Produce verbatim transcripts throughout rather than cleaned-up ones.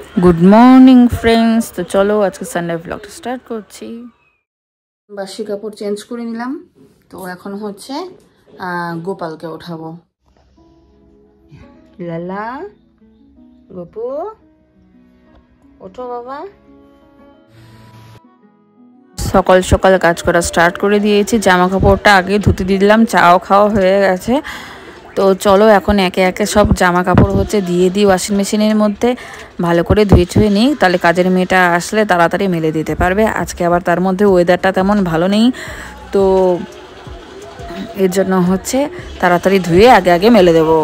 Good morning friends. তো চলো আজকে সানডে ব্লগটা স্টার্ট করছি। বাসি কাপড় চেঞ্জ করে নিলাম। তো এখন হচ্ছে গোপালকে ওঠাবো। লালা গোপু ওঠো বাবা। সকাল সকাল কাজ করা স্টার্ট করে দিয়েছি। জামা কাপড়টা আগে ধুতে দিলাম, চাও খাওয়া হয়ে গেছে। তো চলো এখন একে একে সব জামা কাপড় হচ্ছে দিয়ে দিই ওয়াশিং মেশিনের মধ্যে, ভালো করে ধুয়ে ধুয়ে নিই, তাহলে কাজের মেয়েটা আসলে তাড়াতাড়ি মেলে দিতে পারবে। আজকে আবার তার মধ্যে ওয়েদারটা তেমন ভালো নেই, তো এর জন্য হচ্ছে তাড়াতাড়ি ধুয়ে আগে আগে মেলে দেবো।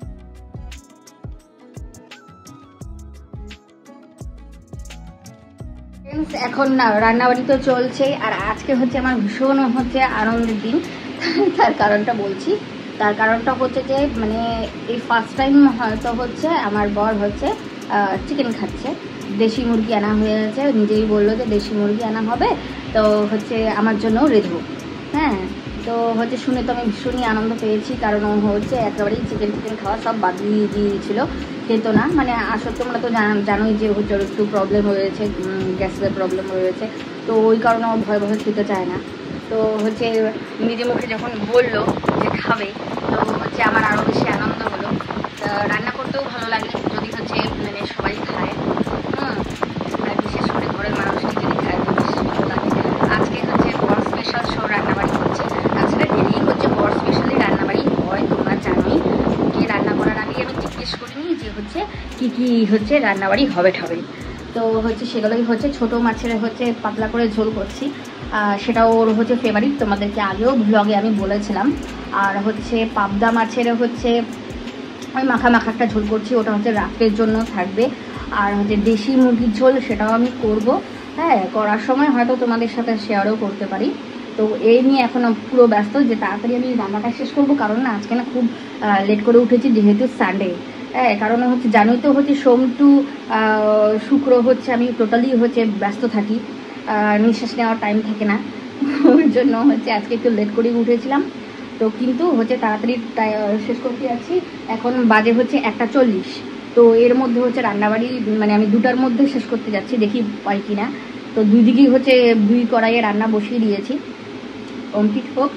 এখন না রান্নাবাড়ি তো চলছেই, আর আজকে হচ্ছে আমার ভীষণ হচ্ছে আনন্দের দিন। তার কারণটা বলছি। তার কারণটা হচ্ছে যে মানে এই ফার্স্ট টাইম হয়তো হচ্ছে আমার বর হচ্ছে চিকেন খাচ্ছে। দেশি মুরগি আনা হয়েছে, নিজেই বললো যে দেশি মুরগি আনা হবে, তো হচ্ছে আমার জন্যও রেঁধবো। হ্যাঁ, তো হচ্ছে শুনে তো আমি ভীষণই আনন্দ পেয়েছি, কারণ হচ্ছে একেবারেই চিকেন চিকেন খাওয়া সব বাদ দিয়ে দিয়েছিল, খেতো না। মানে আসলে তোমরা তো জানোই যে হচ্ছে একটু প্রবলেম রয়েছে, গ্যাসের প্রবলেম রয়েছে, তো ওই কারণে ও ভয় ভয় খেতে চায় না। তো হচ্ছে নিজে মুখে যখন বললো যে খাবে, তো হচ্ছে আমার আরও বেশি আনন্দ হলো। রান্না করতেও ভালো লাগে যদি হচ্ছে মানে সবাই খায়। হুম, আর বিশেষ করে ঘরের মানুষটি যদি খায় তো বেশি ভালো লাগে। আজকে হচ্ছে বর স্পেশাল শো রান্নাবাড়ি হচ্ছে। তাছাড়া ডেলি হচ্ছে বর স্পেশালি রান্নাবাড়ি হয়, তোমরা জানোই। কি রান্না করার আগে আমি জিজ্ঞেস করিনি যে হচ্ছে কি কি হচ্ছে রান্নাবাড়ি হবে ঠাবে। তো হচ্ছে সেগুলোই হচ্ছে ছোটো মাছের হচ্ছে পাতলা করে ঝোল করছি, সেটা ওর হচ্ছে ফেভারিট, তোমাদেরকে আগেও ব্লগে আমি বলেছিলাম। আর হচ্ছে পাবদা মাছের হচ্ছে ওই মাখা মাখা একটা ঝোল করছি, ওটা হচ্ছে রাত্রের জন্য থাকবে। আর হচ্ছে দেশি মুরগির ঝোল, সেটাও আমি করব। হ্যাঁ, করার সময় হয়তো তোমাদের সাথে শেয়ারও করতে পারি। তো এই নিয়ে এখন পুরো ব্যস্ত যে তাড়াতাড়ি আমি রান্নাটা শেষ করব, কারণ না আজকে না খুব লেট করে উঠেছি যেহেতু সানডে। হ্যাঁ, কারণ হচ্ছে জানোই তো হচ্ছে সোম টু শুক্র হচ্ছে আমি টোটালি হচ্ছে ব্যস্ত থাকি, নিঃশ্বাস নেওয়ার টাইম থাকে না। ওই জন্য হচ্ছে আজকে একটু লেট করেই উঠেছিলাম। তো কিন্তু হচ্ছে তাড়াতাড়ি শেষ করতে যাচ্ছি। এখন বাজে হচ্ছে একটা চল্লিশ। তো এর মধ্যে হচ্ছে রান্নাবাড়ি মানে আমি দুটার মধ্যে শেষ করতে যাচ্ছি, দেখি পাই কি না। তো দুই দিকেই হচ্ছে দুই কড়াইয়ে রান্না বসিয়ে দিয়েছি, কমপ্লিট হোক।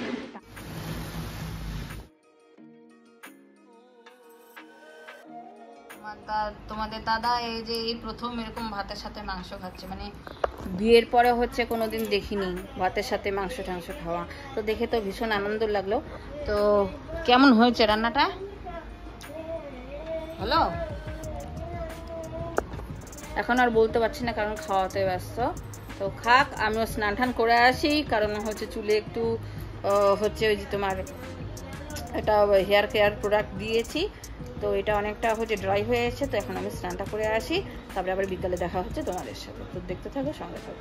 তোমাদের দাদা এই যে এই প্রথম এরকম ভাতের সাথে মাংস খাচ্ছে, মানে বিয়ের পরে হচ্ছে কোনোদিন দেখিনি ভাতের সাথে মাংস টাংস খাওয়া। তো দেখে তো ভীষণ আনন্দ লাগলো। তো কেমন হয়েছে রান্নাটা? হ্যালো, এখন আর বলতে পারছি না কারণ খাওয়াতে ব্যস্ত। তো খাক, আমিও স্নান টান করে আসি, কারণ হচ্ছে চুলে একটু হচ্ছে ওই যে তোমার এটা হেয়ার কেয়ার প্রোডাক্ট দিয়েছি, তো এটা অনেকটা হচ্ছে ড্রাই হয়ে এসেছে। তো এখন আমি স্নানটা করে আসি, তারপরে আবার বিকালে দেখা হচ্ছে তোমাদের সাথে। তো দেখতে থাকো, সঙ্গে থাকো।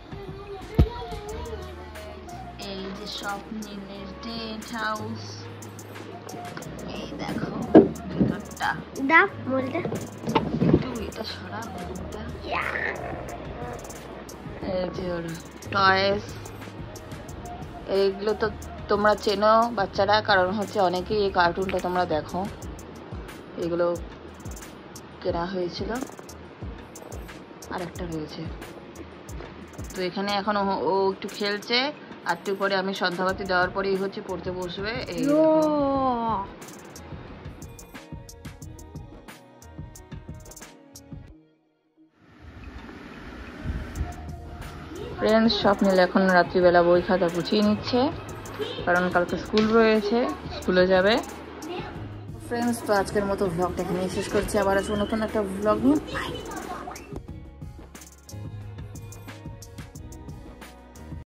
এই যে স্বপ্নের টেন্ট হাউস, এই দেখো ভিতরটা। দা বলতে একটু এটা সরা বলটা। এই যে ওর টয়েস, এইগুলো তো তোমরা চেনো বাচ্চারা, কারণ হচ্ছে অনেকেই এই কার্টুনটা তোমরা দেখো। এগুলো কেনা হয়েছিল। আর একটা রয়েছে। তো এখানে এখন ও একটু খেলছে, আর একটু পরে আমি সন্ধ্যাবাতি দেওয়ার পরেই হচ্ছে পড়তে বসবে। এই ফ্রেন্ডস সব মিলে এখন রাত্রিবেলা বই খাতা গুছিয়ে নিচ্ছে, কারণ কালকে স্কুল রয়েছে, স্কুলে যাবে। ফ্রেন্ডস তো আজকের মতো ভ্লগটা এখানেই শেষ করছি, আবার আসবো নতুন একটা ভ্লগ নিয়ে। বাই।